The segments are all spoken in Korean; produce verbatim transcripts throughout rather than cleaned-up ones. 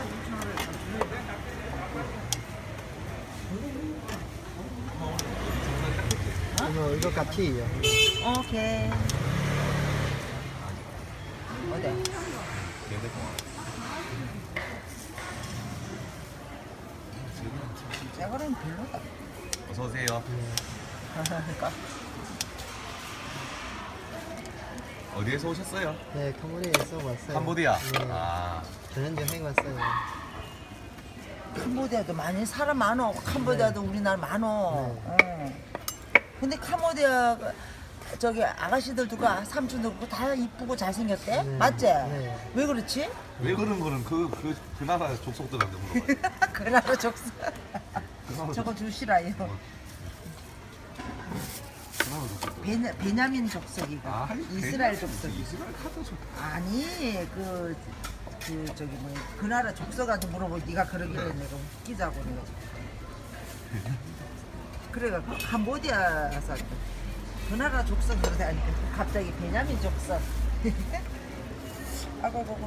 이거 이거 같이요. 오케이. 어디? 저거는 별로다. 어서 오세요. 그러니까. 어디에서 오셨어요? 네, 캄보디아에서 왔어요. 캄보디아. 네. 아, 저는 여행 왔어요. 캄보디아도 많이 사람 많어. 캄보디아도 네. 우리나라 많어. 네. 어. 근데 캄보디아 저기 아가씨들 누가 삼촌들 그거 다 이쁘고 잘생겼대? 네. 맞지? 네. 왜 그렇지? 왜 그런 거는 그, 그, 그 나라 족속들한테 물어봐요. 그 나라 족수. 그 나라 저거 족속. 주시라요. 어. 그 나라 족속들. 베냐, 베냐민 족속이가 아, 이스라엘 족속. 이스라엘 카드 족. 아니 그, 그 저기 뭐 그 나라 족속한테 물어보고 네가 그러길래 내가 웃기자고 내가 그래가 캄보디아에서 그 나라 족속 그러다니까 갑자기 베냐민 족속. 아고 아고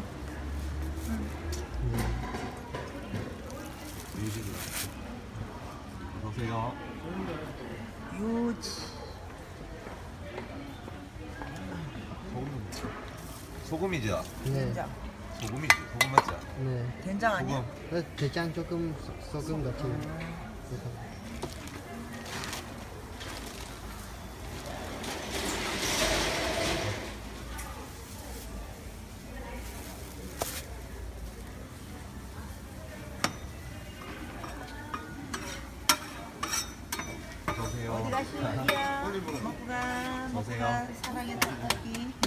어서 오세요. 유지 소금. 소금이죠? 네. 된장 소금이지. 소금 맞죠? 네. 된장 아니야? 소금. 어, 대장 조금 소- 소금 같이. 어서 오세요. 어디 가시는지야? 먹고 가 먹고 오세요. 가 사랑의 떡볶이.